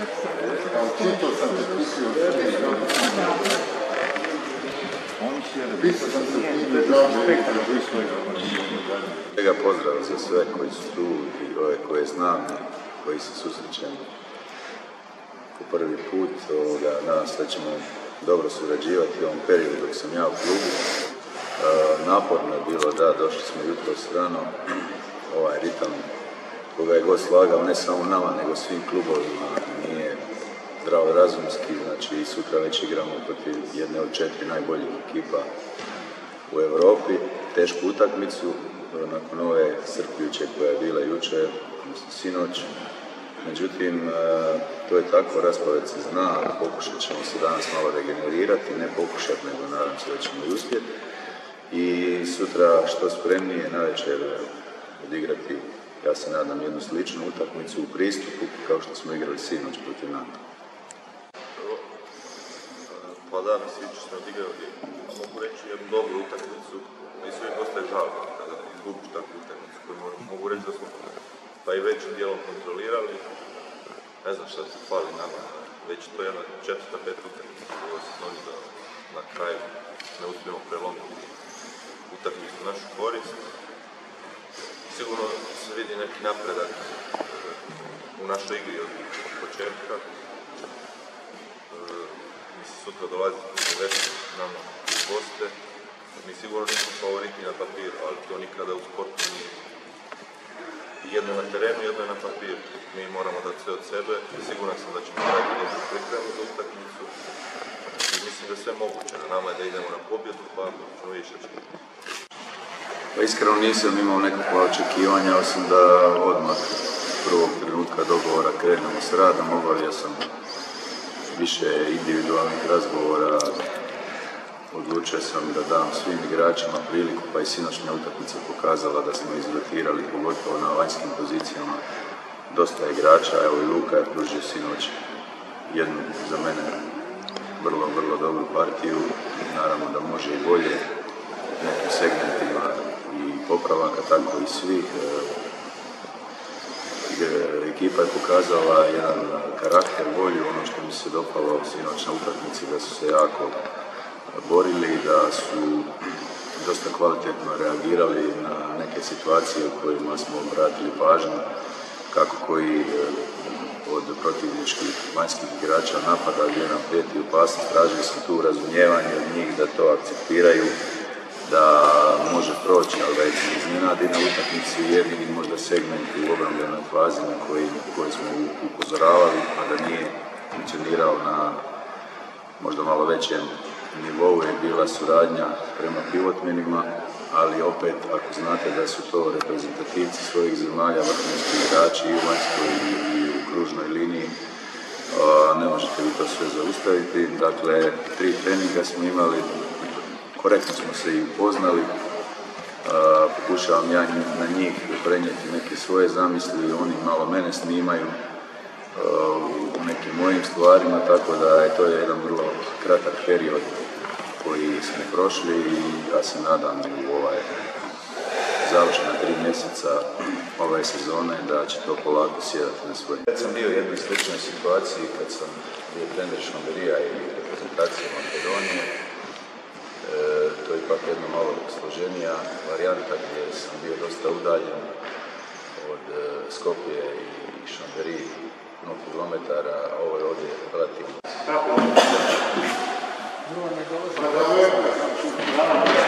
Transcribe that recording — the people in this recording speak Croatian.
Svega pozdrav za sve koji su tu i ove koje znam, koji se susrećem po prvi put. Nadam se da ćemo dobro surađivati u ovom periodu dok sam ja u klubu. Naporno je bilo, da, došli smo jutro strano. Ovaj ritam koga je god slagao, ne samo nama, nego svim klubovima, nije zdravorazumski. Znači, sutra već igramo protiv jedne od 4 najboljih ekipa u Europi. Tešku utakmicu, nakon ove srpljuće koja je bila jučer, sinoć. Međutim, to je tako, raspored se zna, pokušat ćemo se danas malo regenerirati, ne pokušati, nego nadam se da ćemo i uspjeti. I sutra što spremnije navečer odigrati, ja se nadam, jednu sličnu utakmicu u pristupu kao što smo igrali sinoć protiv nama. Pa da, sinoć smo odigrali, mogu reći, jednu dobru utakmicu i sve postaje žalko kada izgubiš takvu utakmicu koju mogu reći da smo pa i većim dijelom kontrolirali. Ne znam šta se fali nama, već to je jedna 4-5 utakmica u ovoj sezoni da na kraju ne uspijemo prelomiti utakmicu u našu korist. Sigurno se vidi neki napredak u našoj igri od početka. Mi se sutra dolazi Telekom Veszprema nama u goste. Mi sigurno nismo favoriti na papiru, ali to nikada u sportu nije. Jedno na terenu, jedno je na papiru. Mi moramo dati sve od sebe. Siguran sam da ćemo raditi dobru pripremu za utakmicu. I mislim da je sve moguće. Na nama je da idemo na pobjedu, pa ćemo vidjeti što će biti. Pa iskreno nisam imao nekakva očekivanja, osim da odmah prvog trenutka dogovora krenemo s radom. Obavio sam više individualnih razgovora. Odlučio sam da dam svim igračima priliku, pa i sinoćnja utakmica pokazala da smo izrotirali, pogotovo na vanjskim pozicijama, dosta igrača. Evo i Luka je pružio sinoć jednu, za mene, vrlo dobru partiju. Naravno da može i bolje u nekim segmentima i popravaka, tako i svih. Ekipa je pokazala jedan karakter, volju, ono što mi se dopalo sinoć na utakmici, da su se jako borili, da su dosta kvalitetno reagirali na neke situacije u kojima smo obratili pažnju, kako koji od protivničkih vanjskih igrača napada gdje nam prijeti opasnost. Tražili smo tu razumijevanje od njih da to akceptiraju, da može proći, ali da ih ne iznenadi na utakmici jedini možda segment u obrambenoj fazi na koji smo upozoravali, a da nije funkcionirao na možda malo većem nivou je bila suradnja prema pivotmenima, ali opet, ako znate da su to reprezentativci svojih zemalja, vrhunski igrači i u vanjskoj i u kružnoj liniji, ne možete vi to sve zaustaviti. Dakle, 3 treninga smo imali, korektno smo se i upoznali. Pokušavam ja na njih prenijeti neke svoje zamisli, oni malo mene snimaju u nekim mojim stvarima, tako da je to jedan vrlo kratak period koji smo prošli i ja se nadam u završena 3 mjeseca ove sezone da će to polako sjedati na svoje. Kad sam bio u jednoj sličnoj situaciji, kad sam bio trener Šamberija i reprezentacije Makedonije, to je ipak jedna malo složenija varijanta gdje sam bio dosta udaljen od Skopje i Šamberije, 0 kilometara, ovo je ovdje relativno.